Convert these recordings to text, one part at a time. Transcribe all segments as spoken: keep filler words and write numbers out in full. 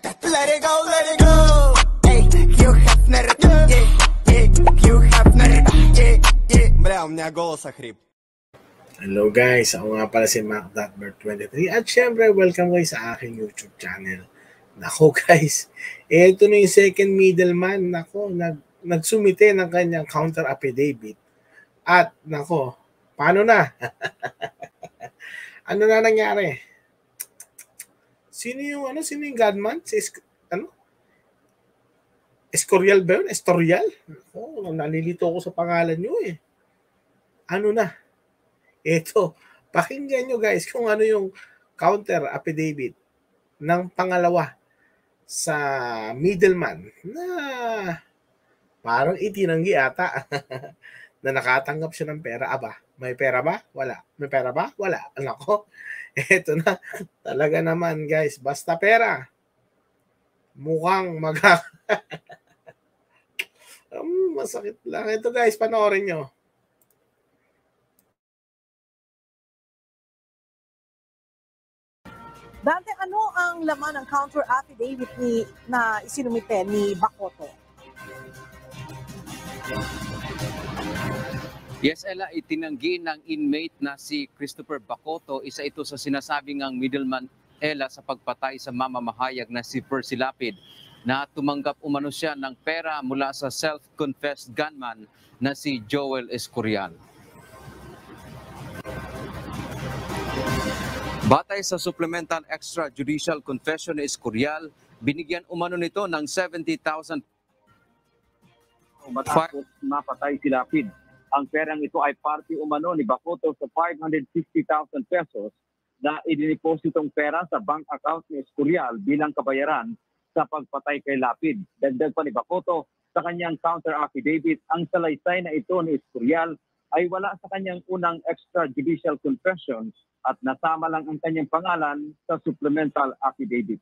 Let it go, let it go. Hey, Hugh Hefner, yeah, yeah, Hugh Hefner, yeah, yeah. Бля, у меня голос охрип. Hello guys, ako nga pala si Mac Bird twenty-three at syempre welcome kayo sa aking YouTube channel. Nako guys, ito na yung second middleman. Nako, nag, nagsumite ng kanyang counter affidavit. At nako, paano na? Ano na nangyari? Sino yung ano, sino yung gunman? Si ano? Escorial ba yun? Estorial? Nako, nalilito ko sa pangalan nyo eh. Ano na? Ito, pakinggan nyo guys kung ano yung counter affidavit ng pangalawa sa middleman na parang itinanggi ata na nakatanggap siya ng pera. Aba, may pera ba? Wala. May pera ba? Wala. Nako, ito na. Talaga naman guys, basta pera. Mukhang mag... um, masakit lang. Ito guys, panoorin nyo. Dante, ano ang laman ng counter affidavit ni na isinumite ni Bacoto? Yes, Ella, itinanggi ng inmate na si Christopher Bacoto. Isa ito sa sinasabing ang middleman, Ella, sa pagpatay sa mamamahayag na si Percy Lapid na tumanggap umano siya ng pera mula sa self-confessed gunman na si Joel Escorial. Batay sa supplemental extrajudicial confession ni Escorial, binigyan umano nito ng seventy thousand matapos mapatay si Lapid. Ang perang ito ay parte umano ni Bacoto sa five hundred fifty thousand pesos na idinipositong pera sa bank account ni Escorial bilang kabayaran sa pagpatay kay Lapid. Dagdag pa ni Bacoto sa kanyang counter affidavit, ang salaysay na ito ni Escorial ay wala sa kanyang unang extrajudicial confession at nasama lang ang kanyang pangalan sa supplemental affidavit.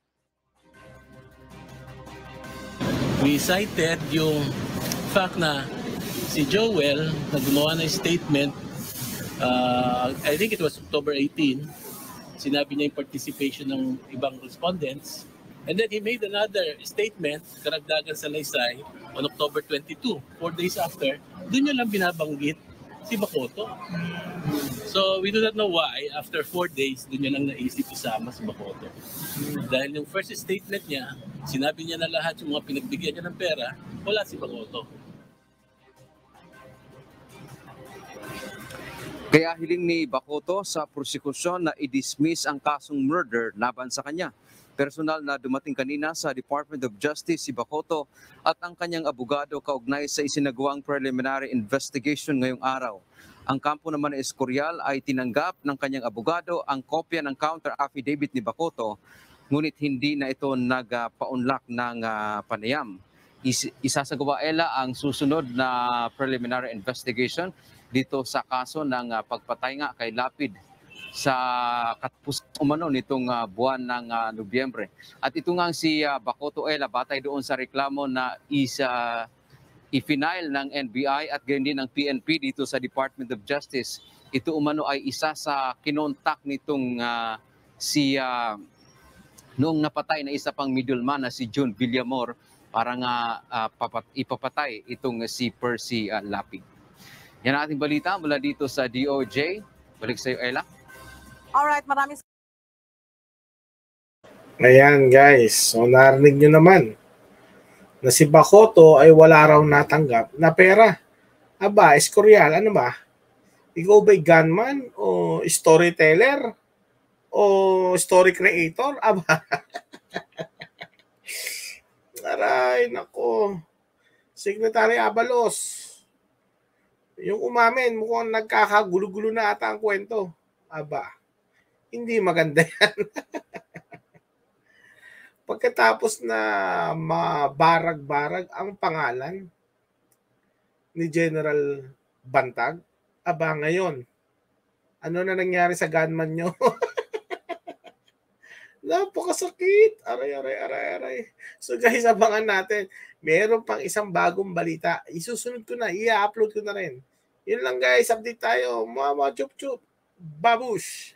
We cited yung fact na si Joel na gumawa ng statement, uh, I think it was October eighteenth, sinabi niya yung participation ng ibang respondents, and then he made another statement, karagdagan sa laysay, on October twenty-second, four days after, doon niya lang binabanggit si Bacoto. So we do not know why, after four days, doon niya lang naisip isama si Bacoto. Dahil yung first statement niya, sinabi niya na lahat yung mga pinagbigyan niya ng pera, wala si Bacoto. Kaya hiling ni Bacoto sa prosekusyon na i-dismiss ang kasong murder laban sa kanya. Personal na dumating kanina sa Department of Justice si Bacoto at ang kanyang abogado kaugnay sa isinagawang preliminary investigation ngayong araw. Ang kampo naman ng Escorial ay tinanggap ng kanyang abogado ang kopya ng counter affidavit ni Bacoto, ngunit hindi na ito nagpaunlak ng uh, panayam. Is isasagawa Ella ang susunod na preliminary investigation dito sa kaso ng uh, pagpatay nga kay Lapid sa katapusan umano nitong uh, buwan ng uh, Nobyembre. At ito nga si uh, Bacoto, Ella, batay doon sa reklamo na isa uh, i-file ng N B I at gayon din ng P N P dito sa Department of Justice. Ito umano ay isa sa kinontak nitong uh, si uh, noong napatay na isa pang middleman na si John Villamor para nga uh, papat ipapatay itong uh, si Percy uh, Lapid. Yan ang ating balita mula dito sa D O J. Balik sa iyo, Ella. Alright, maraming Ayan guys, so narinig nyo naman na si Bacoto ay wala raw natanggap na pera. Aba, Escorial, ano ba? Ikaw ba'y gunman o storyteller o story creator? Aba. Aray, nako. Secretary Abalos. Yung umamin, mukhang nagkakagulo-gulo na ata ang kwento. Aba, hindi maganda yan. Pagkatapos na mabarag-barag ang pangalan ni General Bantag, aba ngayon, ano na nangyari sa gunman nyo? Napakasakit. Aray, aray, aray, aray. So guys, abangan natin. Meron pang isang bagong balita. Isusunod ko na. I-upload ko na rin. Yun lang guys. Update tayo. Mga mga chup-chup. Babush.